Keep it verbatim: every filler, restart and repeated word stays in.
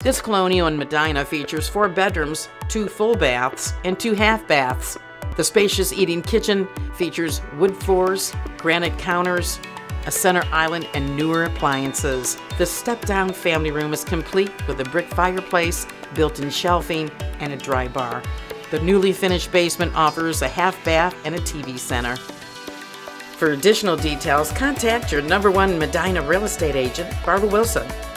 This colonial in Medina features four bedrooms, two full baths, and two half baths. The spacious eating kitchen features wood floors, granite counters, a center island, and newer appliances. The step-down family room is complete with a brick fireplace, built-in shelving, and a dry bar. The newly finished basement offers a half bath and a T V center. For additional details, contact your number one Medina real estate agent, Barbara Wilson.